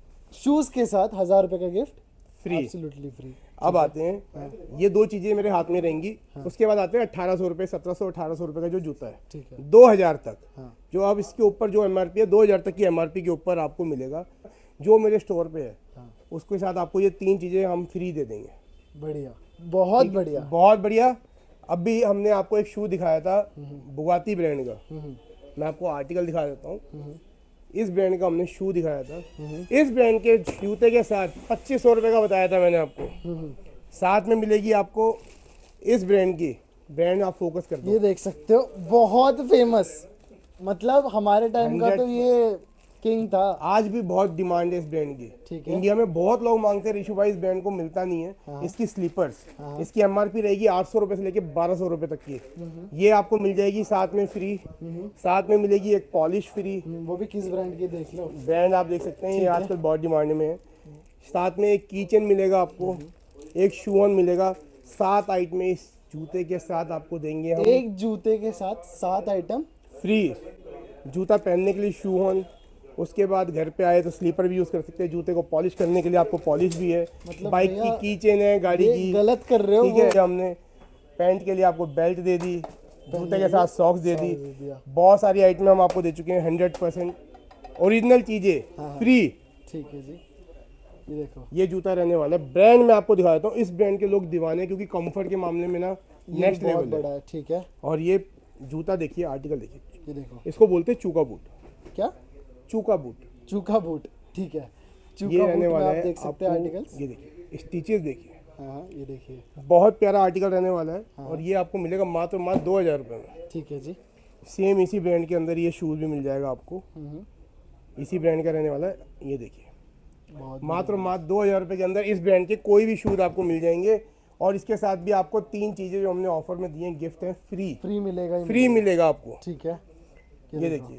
शूज के साथ हजार रुपए का गिफ्ट फ्री। Absolutely free. अब आते हैं, ये दो चीजें मेरे हाथ में रहेंगी। उसके बाद आते हैं अट्ठारह सौ रुपये, सत्रह सौ अठारह सौ रुपये का जो जूता है, ठीक है। दो हजार तक। हाँ। जो अब इसके ऊपर जो एमआरपी है, दो हजार तक की एमआरपी के ऊपर आपको मिलेगा। जो मेरे स्टोर पे है, हाँ। उसके साथ आपको ये तीन चीजें हम फ्री दे देंगे। बढ़िया, बहुत बढ़िया। बहुत बढ़िया। अभी हमने आपको एक शू दिखाया था बुगाती ब्रांड का, मैं आपको आर्टिकल दिखा देता हूँ। इस ब्रांड का हमने शू दिखाया था। इस ब्रांड के जूते के साथ पच्चीस सौ रुपये का बताया था मैंने आपको, साथ में मिलेगी आपको इस ब्रांड की, ब्रांड आप फोकस कर दो, ये देख सकते हो, बहुत फेमस, मतलब हमारे टाइम का तो ये किंग था। आज भी बहुत डिमांड है इस ब्रांड की। ठीक है। इंडिया में बहुत लोग मांगते हैं, ऋषु भाई इस ब्रांड को मिलता नहीं है। हाँ। इसकी स्लीपर्स, इसकी एमआरपी रहेगी आठ सौ रुपये से लेके बारह सौ रुपये तक की। ये आपको मिल जाएगी साथ में फ्री, साथ में मिलेगी एक पॉलिश फ्री। वो भी किस ब्रांड की देख लो। ब्रांड आप देख सकते हैं, ये आजकल बहुत डिमांड में है। साथ में एक कीचेन मिलेगा आपको, एक शूअन मिलेगा। सात आइटम इस जूते के साथ आपको देंगे हम एक जूते के साथ सात आइटम फ्री। जूता पहनने के लिए शूअन, उसके बाद घर पे आए तो स्लीपर भी यूज़ कर सकते हैं। जूते को पॉलिश करने के लिए आपको पॉलिश भी है। मतलब बाइक की भैया, की चेन है गाड़ी ये की, गलत कर रहे हो। ठीक है। हमने पैंट के लिए आपको बेल्ट दे दी, जूते के साथ सॉक्स दे दी। दे दिया। बहुत सारी आइटम हम आपको दे चुके हैं, हंड्रेड परसेंट ओरिजिनल चीज़ें फ्री। ठीक है जी, ये देखो, ये जूता रहने वाला है। ब्रांड मैं आपको दिखा देता हूँ, इस ब्रांड के लोग दीवाने हैं, क्योंकि कंफर्ट के मामले में ना ये नेक्स्ट बहुत लेवल बड़ा है। है। ठीक है, और ये जूता देखिए, आर्टिकल देखिए, ये देखो, इसको बोलते हैं चूका बूट। क्या? चूका बूट चूका बूट, ठीक है। ये चूका रहने बूट में वाला आप है। देख सकते हैं आपको आर्टिकल्स। ये देखिए, स्टिचेस देखिए, हाँ, ये देखिए, बहुत प्यारा आर्टिकल रहने वाला है। और ये आपको मिलेगा मात्र मात्र दो हज़ार रुपये में। ठीक है जी। सेम इसी ब्रांड के अंदर ये शूज़ भी मिल जाएगा आपको, इसी ब्रांड का रहने वाला है। ये देखिए, बहुत मात्र मात्र दो हज़ार रुपये के अंदर इस ब्रांड के कोई भी शूज़ आपको मिल जाएंगे। और इसके साथ भी आपको तीन चीज़ें जो हमने ऑफर में दी हैं, गिफ्ट हैं, फ्री फ्री मिलेगा ही फ्री मिलेगा आपको। ठीक है, ये देखिए,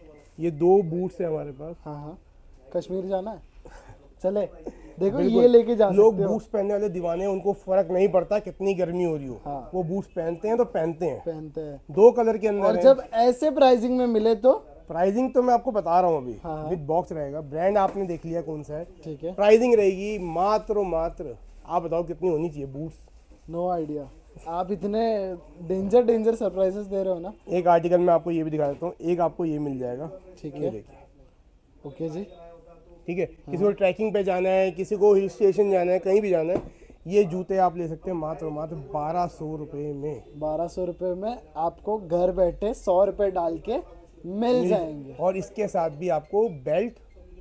ये दो बूट्स हैं हमारे पास। हाँ हाँ, कश्मीर जाना है, चले देखो, बिल्कुल। ये लेके जा लोग सकते हो। बूट्स पहनने वाले दीवाने हैं, उनको फर्क नहीं पड़ता कितनी गर्मी हो रही हो, हाँ। वो बूट्स पहनते हैं तो पहनते हैं। पहनते हैं, दो कलर के अंदर और है। जब ऐसे प्राइसिंग में मिले तो प्राइसिंग तो मैं आपको बता रहा हूँ अभी, हाँ। विद बॉक्स रहेगा। ब्रांड आपने देख लिया कौन सा है। ठीक है, प्राइसिंग रहेगी मात्र और मात्र, आप बताओ कितनी होनी चाहिए बूट्स? No idea. आप इतने डेंजर डेंजर सरप्राइजेस दे रहे हो ना। एक आर्टिकल में आपको ये भी दिखा देता हूँ, एक आपको ये मिल जाएगा। ठीक ये है, देखिए, ओके जी। ठीक है। किसी को ट्रैकिंग पे जाना है, किसी को हिल स्टेशन जाना है, कहीं भी जाना है, ये जूते आप ले सकते हैं मात्र और मात्र बारह सौ रुपये में। बारह सौ रुपये में आपको घर बैठे सौ रुपये डाल के मिल जाएंगे। और इसके साथ भी आपको बेल्ट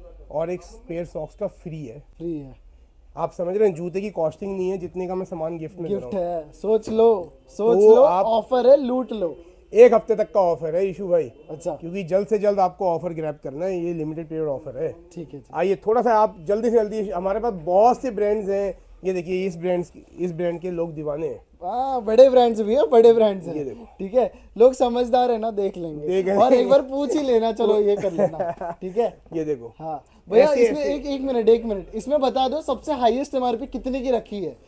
और एक स्पेयर सॉक्स का फ्री है। फ्री है, आप समझ रहे हैं, जूते की कॉस्टिंग नहीं है जितने का मैं सामान गिफ्ट में दे रहा गिफ्ट हूँ। है, सोच लो, सोच तो लो, आप- ऑफर है, लूट लो। एक हफ्ते तक का ऑफर है इशू भाई, अच्छा, क्योंकि जल्द से जल्द आपको ऑफर ग्रैब करना है। ये लिमिटेड पीरियड ऑफर है। ठीक है जी। आइए थोड़ा सा आप जल्दी से जल्दी, हमारे पास बहुत से ब्रांड्स हैं। ये देखिए, इस ब्रांड इस ब्रांड के लोग दीवाने हैं। हाँ, बड़े ब्रांड्स भी है, बड़े ब्रांड्स ये हैं। देखो। ठीक है, लोग समझदार है ना, देख लेंगे देख और एक बार पूछ ही लेना, चलो ये कर लेना। ठीक है, ये देखो, हाँ भैया, ऐसे- इसमें ऐसे- एक एक मिनट एक मिनट इसमें बता दो, सबसे हाईएस्ट एमआरपी कितने की रखी है?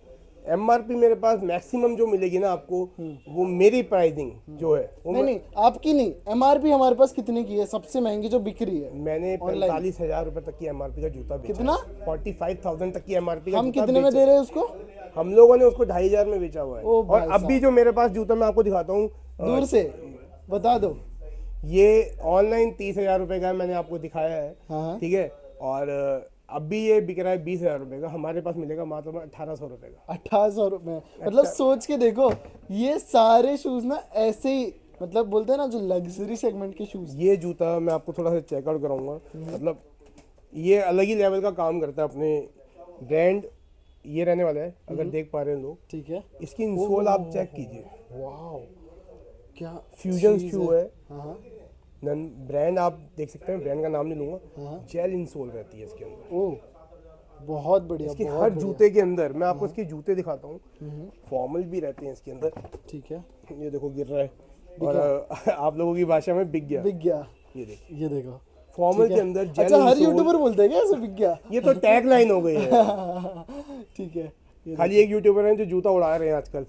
एमआरपी मेरे पास मैक्सिमम जो मिलेगी ना आपको, वो मेरी प्राइसिंग जो है वो नहीं नहीं, आपकी नहीं, एमआरपी हमारे पास कितने की है, सबसे महंगी जो बिक रही है? मैंने पैंतालीस हजार रुपए तक की एमआरपी का जूता बेचा। कितना? फोर्टी फाइव थाउजेंड तक की एमआरपी का हम जूता कितने में बेचा। दे रहे हैं उसको? हम लोगों ने उसको ढाई हजार में बेचा हुआ है। ओ भाई और अभी जो मेरे पास जूता मैं आपको दिखाता हूँ, दूर से बता दो। ये ऑनलाइन तीस हजार रुपए का है, मैंने आपको दिखाया है। हाँ, ठीक है। और अभी ये बिक रहा है बीस हजार रुपए का, हमारे पास मिलेगा मात्र अठारह सौ रुपए का। अठारह सौ रुपये मतलब सोच के देखो, ये सारे शूज ना ऐसे ही, मतलब बोलते हैं ना जो लग्जरी सेगमेंट के शूज। ये जूता मैं आपको थोड़ा सा चेकआउट कराऊंगा, मतलब ये अलग ही लेवल का काम करता है अपने ब्रांड। ये रहने वाला है, अगर देख पा रहे हैं लोग। ठीक है। इसकी इंसोल आप चेक कीजिए, वाओ क्या फ्यूजन चीज़ शू है। हाँ हाँ। नन ब्रांड आप देख सकते हैं, ब्रांड का नाम नहीं लूंगा। हाँ। जेल इंसोल रहती है इसके अंदर। ओह बहुत बढ़िया। इसके बहुत हर बढ़िया। जूते के अंदर मैं आपको इसके जूते दिखाता हूँ, फॉर्मल भी रहते हैं इसके अंदर। ठीक है। ये देखो गिर रहा है, और आप लोगों की भाषा में बिक गया। बिक गया। ये देखिए ये देखो फॉर्मल के अंदर जेल अच्छा, हर इंसोल। यूट्यूबर बोलते हैं क्या ऐसे बिक गया? ये तो टैग लाइन हो गई है। ठीक है। ये खाली एक यूट्यूबर है जो जूता उड़ा रहे हैं आजकल।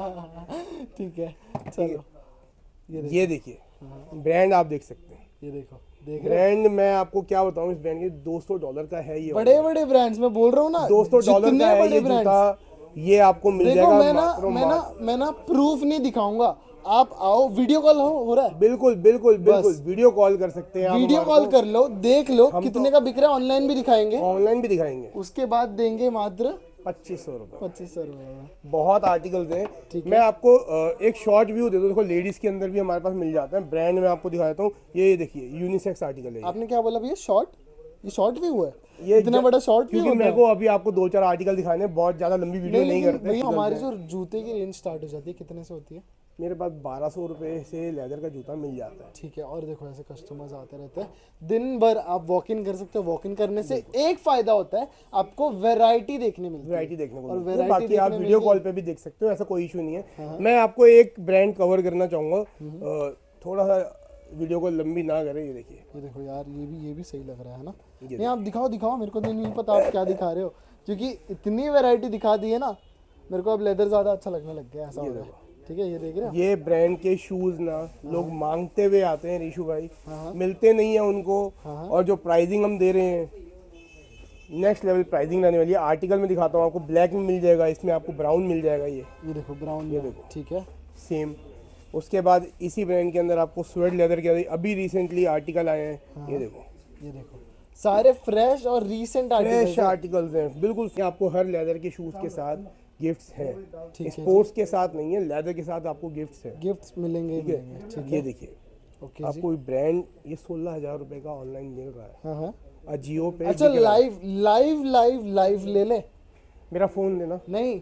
ठीक है चलो। ये देखो ये देखिए ब्रांड आप देख सकते हैं। ये देखो देख रहे ब्रांड मैं आपको क्या बताऊं, इस ब्रांड के दो सौ डॉलर का है ये। बड़े बड़े ब्रांड्स में बोल रहा हूँ ना, दो सौ डॉलर जितने का है बड़े ये ब्रांड्स। जूता। ये आपको मिल देखो जाएगा मैं ना मात्र और मैं ना मात्र- मैं ना प्रूफ नहीं दिखाऊंगा, आप आओ, वीडियो कॉल हो हो रहा है, बिल्कुल बिल्कुल बिल्कुल वीडियो कॉल कर सकते हैं आप। वीडियो कॉल कर लो, देख लो कितने का बिक रहा है, ऑनलाइन भी दिखाएंगे, ऑनलाइन भी दिखाएंगे। उसके बाद देंगे मात्र पच्चीस सौ रुपए। पच्चीस सौ रुपये। बहुत आर्टिकल्स हैं। मैं आपको अ, एक शॉर्ट व्यू दे दूं। देखो लेडीज के अंदर भी हमारे पास मिल जाता है। ब्रांड में आपको दिखाता हूँ। ये देखिए यूनिसेक्स आर्टिकल है ये। आपने क्या बोला भैया? शॉर्ट? ये शॉर्ट व्यू है? ये इतना ज- बड़ा शॉर्ट व्यू क्योंकि मेरे को अभी आपको दो चार आर्टिकल दिखाने हैं, बहुत ज्यादा लंबी वीडियो नहीं, लेकिन करते। भैया हमारी जो जूते की रेंज स्टार्ट हो जाती है कितने से होती है? मेरे पास बारह सौ रुपए से लेदर का जूता मिल जाता है। ठीक है। और देखो ऐसे कस्टमर्स आते रहते हैं, दिन भर आप वॉक इन कर सकते हो। वॉक इन करने से एक फायदा होता है, आपको वैरायटी देखने मिलती है। वैरायटी देखने को और मिलती है। variety बाकी आप देखने वीडियो मिल कॉल पे भी देख सकते हो, ऐसा कोई इशू नहीं है। मैं आपको एक ब्रांड कवर करना चाहूंगा, अ, थोड़ा सा वीडियो को लंबी ना करें। ये देखिए ये देखो यार, ये भी ये भी सही लग रहा है ना। ये नहीं आप दिखाओ दिखाओ, मेरे को तो नहीं पता आप क्या दिखा रहे हो, क्योंकि इतनी वैरायटी दिखा दी है ना, मेरे को अब लेदर ज्यादा अच्छा लगने लग गया, ऐसा हो रहा है। ठीक है, ये देख रहे हो? ये ब्रांड के शूज ना लोग मांगते हुए आते हैं ऋषु भाई, मिलते नहीं है उनको। और जो प्राइसिंग हम दे रहे हैं, नेक्स्ट लेवल प्राइसिंग रहने वाली है। आर्टिकल में दिखाता हूँ आपको, ब्लैक में मिल जाएगा, इसमें आपको ब्राउन मिल जाएगा। ये ये देखो ब्राउन, ये देखो। ठीक है। सेम। उसके बाद इसी ब्रांड के अंदर आपको स्वेट लेदर के अंदर अभी रिसेंटली आर्टिकल आए हैं। ये देखो ये देखो सारे फ्रेश और रीसेंट फ्रेश आर्टिकल। आर्टिकल्स हैं बिल्कुल। आपको हर लेदर के शूज के साथ गिफ्ट्स हैं। स्पोर्ट्स के साथ नहीं है, लेदर के साथ आपको गिफ्ट्स हैं। गिफ्ट्स मिलेंगे ही मिलेंगे। ठीक ये है। देखिए ओके जी। आपको ब्रांड ये सोलह हजार रुपए का ऑनलाइन मिल रहा है हाँ हाँ। अजियो पे। अच्छा लाइव लाइव लाइव लाइव ले ले। मेरा फोन देना नहीं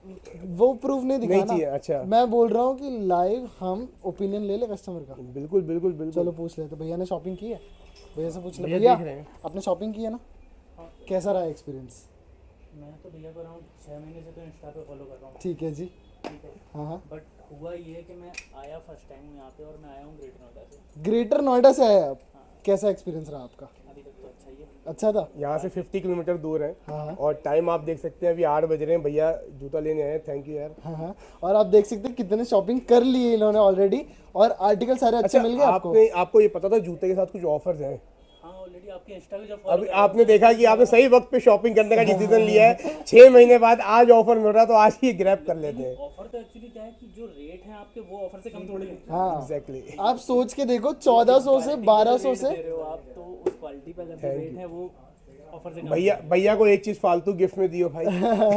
वो प्रूफ नहीं नहीं दिखाना। चाहिए। अच्छा मैं बोल रहा हूँ कि लाइव हम ओपिनियन ले ले कस्टमर का। बिल्कुल बिल्कुल बिल्कुल। चलो पूछ लेते, भैया ने शॉपिंग की है? भैया से पूछ ले। भैया भैया देख रहे हैं। आपने शॉपिंग की है ना, कैसा रहा एक्सपीरियंस? मैं तो भैया को अराउंड छः महीने से तो इंस्टा पे फॉलो कर रहा हूँ। ठीक है जी। ठीक है। हाँ हाँ। बट हुआ ये है कि मैं आया फर्स्ट टाइम हूँ यहाँ पे, और मैं आया हूँ ग्रेटर नोएडा से। ग्रेटर नोएडा से आए आप, कैसा एक्सपीरियंस रहा आपका? अभी तक तो अच्छा ही है। अच्छा था। यहाँ से पचास किलोमीटर दूर है। हाँ। और टाइम आप देख सकते हैं, अभी आठ बज रहे हैं। भैया जूता लेने आए हैं, थैंक यू यार। हाँ हाँ। और आप देख सकते हैं कितने शॉपिंग कर लिए इन्होंने ऑलरेडी, और आर्टिकल सारे अच्छे मिल गए आपको। आपने आपको ये पता था जूते के साथ कुछ ऑफर्स हैं? हाँ ऑलरेडी आपके इंस्टा पे जब अभी फॉलो आपने देखा कि आपने सही वक्त पे शॉपिंग करने का डिसीजन लिया है। छह महीने बाद आज ऑफर मिल रहा है, तो आज ही ग्रैब कर लेते हैं। ऑफर तो एक्चुअली क्या है कि जो रेट है आपके वो ऑफर से कम थोड़ी है। हाँ एग्जैक्टली। आप सोच के देखो, चौदह सौ से बारह सौ से। दे रहे हो आप, तो उस क्वालिटी पे अगर जो रेट है वो ऑफर से कम। भैया भैया को एक चीज फालतू गिफ्ट में दियो भाई।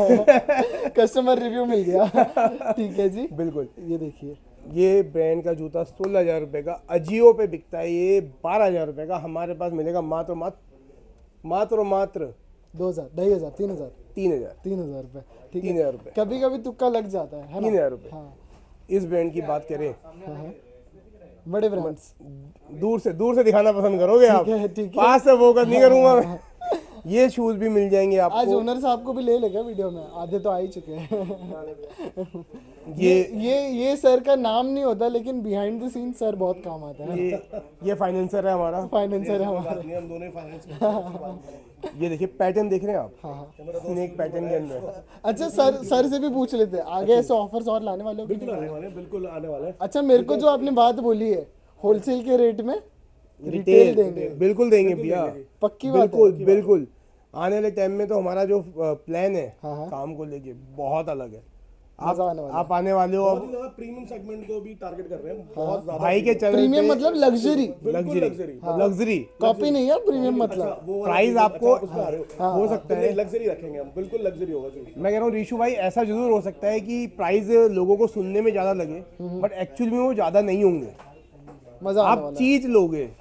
कस्टमर रिव्यू मिल गया। ठीक है जी। बिल्कुल। ये देखिए ये ब्रांड का जूता सोलह हजार रुपए का अजियो पे बिकता है, ये बारह हजार रुपए का हमारे पास मिलेगा मात्र मात्र मात्र मात्र दो हजार ढाई हजार तीन हजार तीन हजार तीन हजार रुपए। ठीक तीन है। हजार रुपए कभी कभी तुक्का लग जाता है, है ना? तीन हजार रुपए। हाँ इस ब्रांड की बात करें, हाँ हाँ। बड़े ब्रांड्स। दूर से दूर से दिखाना पसंद करोगे आप? है, ठीक है। पास से वो कर नहीं करूंगा मैं। ये शूज भी मिल जाएंगे आज आपको। ओनर साहब को भी ले लेगा वीडियो में, आधे तो आ ही चुके हैं। ये ये ये सर का नाम नहीं होता, लेकिन बिहाइंड द सीन सर बहुत काम आता है। ये ये फाइनेंसर है हमारा। फाइनेंसर है हमारा। हम दोनों ही फाइनेंस ये देखिए पैटर्न देख रहे हैं आप? हाँ हाँ। स्नेक पैटर्न के अंदर। अच्छा सर सर से भी पूछ लेते हैं, आगे ऐसे ऑफर्स और लाने वाले हो कि बिल्कुल नहीं? आने वाले हैं, बिल्कुल आने वाले हैं। अच्छा मेरे को जो आपने बात बोली है, होलसेल के रेट में रिटेल देंगे, बिल्कुल देंगे भैया, पक्की बात है? बिल्कुल बिल्कुल। आने वाले टाइम में तो हमारा जो प्लान है हाँ, हाँ। काम को लेके बहुत अलग है। आप मजा आने वाला आप आने वाले हो बहुत ही अब ज्यादा प्रीमियम सेगमेंट को भी टारगेट कर रहे हैं, बहुत ज्यादा भाई के चैनल प्रीमियम पे। मतलब लग्जरी, बिल्कुल लग्जरी luxury। लग्जरी कॉपी नहीं है प्रीमियम मतलब। वो वाला प्राइस चीज़, आपको अच्छा, उसमें आ रहे हो। हो सकता है। लग्जरी रखेंगे हम, बिल्कुल लग्जरी होगा जी। मैं कह रहा हूँ ऋषु भाई, ऐसा जरूर हो सकता है कि प्राइस लोगों को सुनने में ज्यादा लगे, बट एक्चुअल में वो ज्यादा नहीं होंगे। मजा आने आप वाला है। चीज लोगे, हाँ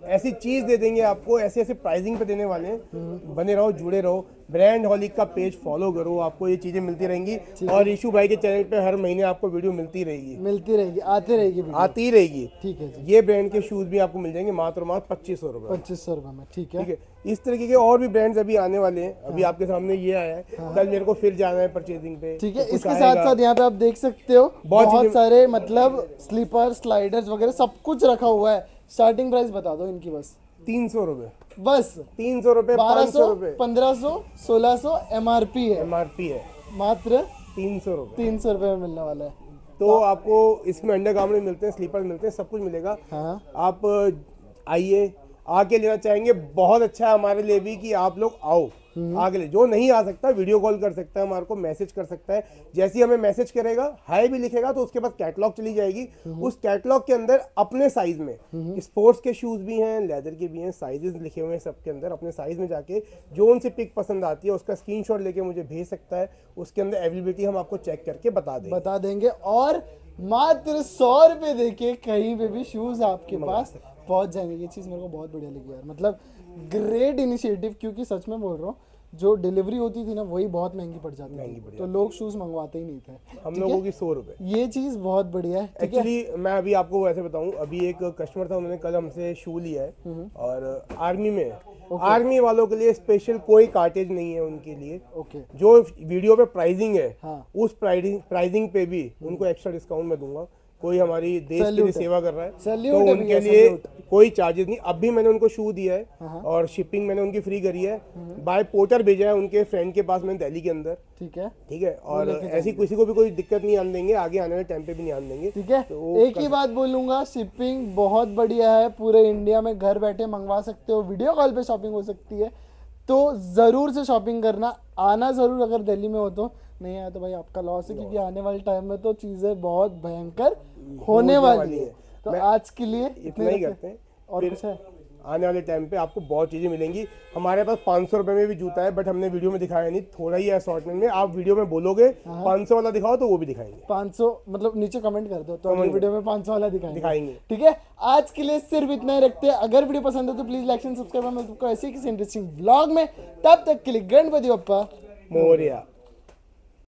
ऐसी चीज दे देंगे आपको, ऐसे ऐसे प्राइसिंग पे देने वाले हैं। बने रहो, जुड़े रहो, ब्रांड हॉलिक का पेज फॉलो करो, आपको ये चीजें मिलती रहेंगी। और ईशू भाई के चैनल पे हर महीने आपको वीडियो मिलती रहेगी मिलती रहेगी आती रहेगी वीडियो। आती रहेगी। ठीक है जी। ये ब्रांड के शूज भी आपको मिल जाएंगे मात्र और मात्र पच्चीस सौ रुपए पच्चीस सौ रुपए में। ठीक है ठीक है। इस तरीके के और भी ब्रांड्स अभी आने वाले हैं। अभी आपके सामने ये आया है, कल मेरे को फिर जाना है परचेजिंग पे। ठीक है। कुछ इसके आएगा। साथ साथ यहाँ पे आप देख सकते हो बहुत बहुत चीजें- सारे मतलब स्लीपर स्लाइडर्स वगैरह सब कुछ रखा हुआ है। स्टार्टिंग प्राइस बता दो इनकी बस तीन सौ रुपए बस तीन सौ रुपए बारह पाँच सौ सौ रुपए पंद्रह सौ सोलह सौ एम आर पी है, एम आर पी है, मात्र तीन सौ रुपए। तीन सौ रुपए में मिलने वाला है। तो आपको इसमें अंडर गार्मेंट मिलते हैं, स्लीपर मिलते हैं, सब कुछ मिलेगा। हाँ आप आइए, आके लेना चाहेंगे, बहुत अच्छा है हमारे लिए भी कि आप लोग आओ आगे ले। जो नहीं आ सकता वीडियो कॉल कर सकता है, हमारे को मैसेज कर सकता है। जैसे ही हमें मैसेज करेगा, हाय भी लिखेगा, तो उसके बाद कैटलॉग चली जाएगी। उस कैटलॉग के अंदर अपने साइज में स्पोर्ट्स के शूज भी हैं, लेदर के भी हैं, साइजेस लिखे हुए हैं सबके अंदर। अपने साइज में जाके जो उनसे पिक पसंद आती है उसका स्क्रीनशॉट लेके मुझे भेज सकता है। उसके अंदर अवेलेबिलिटी हम आपको चेक करके बता देंगे बता देंगे और मात्र सौ रुपए देके कहीं पे भी शूज आपके पास पहुंच जाएंगे। ये चीज मेरे को बहुत बढ़िया लगी यार, मतलब ग्रेट इनिशिएटिव। क्योंकि सच में बोल रहा हूँ, जो डिलीवरी होती थी ना वही बहुत महंगी पड़ जाती थी, तो लोग शूज मंगवाते ही नहीं थे। हम लोगों की सौ रुपए। ये चीज बहुत बढ़िया है। एक्चुअली मैं अभी आपको वैसे बताऊं, अभी एक कस्टमर था, उन्होंने कल हमसे शू लिया है और आर्मी में है। आर्मी वालों के लिए स्पेशल कोई कार्टेज नहीं है उनके लिए। ओके जो वीडियो पे प्राइसिंग है, हाँ। उस प्राइसिंग प्राइसिंग पे भी उनको एक्स्ट्रा डिस्काउंट मैं दूंगा। कोई हमारी देश के लिए सेवा कर रहा है Salute तो है उनके भैया, लिए salute। कोई चार्जेस नहीं। अब भी मैंने उनको शू दिया है और शिपिंग मैंने उनकी फ्री करी है। बाय पोर्टर भेजा है उनके फ्रेंड के पास, मैंने दिल्ली के अंदर। ठीक है ठीक है। और ऐसी किसी को भी कोई दिक्कत नहीं आने देंगे, आगे आने वाले टाइम पे भी नहीं आने देंगे। ठीक है। तो एक ही बात बोलूंगा, शिपिंग बहुत बढ़िया है, पूरे इंडिया में घर बैठे मंगवा सकते हो, वीडियो कॉल पे शॉपिंग हो सकती है। तो जरूर से शॉपिंग करना, आना जरूर अगर दिल्ली में हो तो। नहीं आया तो भाई आपका लॉस है, क्योंकि आने वाले टाइम में तो चीजें बहुत भयंकर होने वाली है। तो आज के लिए इतना ही करते हैं। और कुछ है? आने वाले टाइम पे आपको बहुत चीज़ें मिलेंगी। हमारे पास पाँच सौ रुपए में भी जूता है, बट हमने वीडियो में दिखाया नहीं, थोड़ा ही असॉर्टमेंट में। आप वीडियो में बोलोगे पाँच सौ वाला दिखाओ तो वो भी दिखाएंगे। पाँच सौ मतलब नीचे कमेंट कर दो तो अगली वीडियो में पाँच सौ वाला दिखाएंगे दिखाएंगे। ठीक है। आज के लिए सिर्फ इतना ही रखते हैं। अगर वीडियो पसंद है तो प्लीज लाइक एंड सब्सक्राइब। मैं तुमको ऐसे ही किसी इंटरेस्टिंग ब्लॉग में, तब तक के लिए गणपति बप्पा मोरिया।